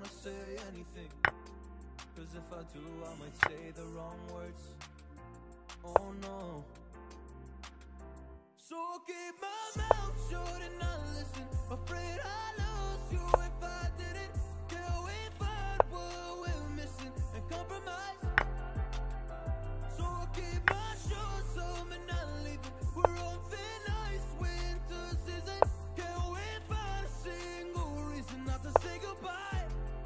say anything, cause if I do I might say the wrong words. Oh no. So I'll keep my mouth shut and not listen, afraid I lose you if I didn't. Till we find what we're missing and compromise. So I'll keep my shoes home and not leaving. We're on thin ice, winter season. Can't we find a single reason not to say goodbye?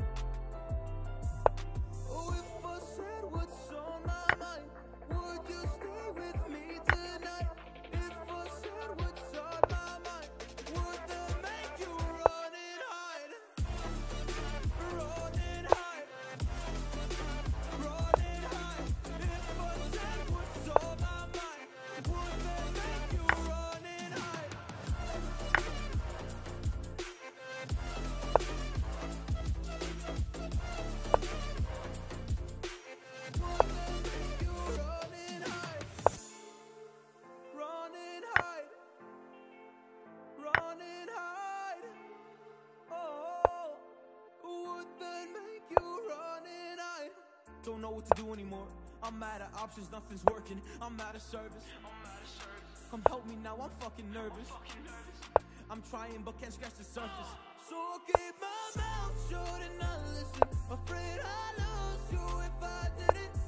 Oh, if I said what's on my mind, would you stay with me tonight? If I said what's on my mind, would that make you run and hide? Run and hide. Run and hide. If I said what's on my mind, would that make you run and hide? Would that make you run and hide? Run and hide. Run and hide. Oh, would that make you run and hide? Don't know what to do anymore. I'm out of options, nothing's working. I'm out of service. Come help me now, I'm fucking nervous. I'm trying but can't scratch the surface. So I'll keep my mouth shut and not listen, afraid I lose you if I didn't.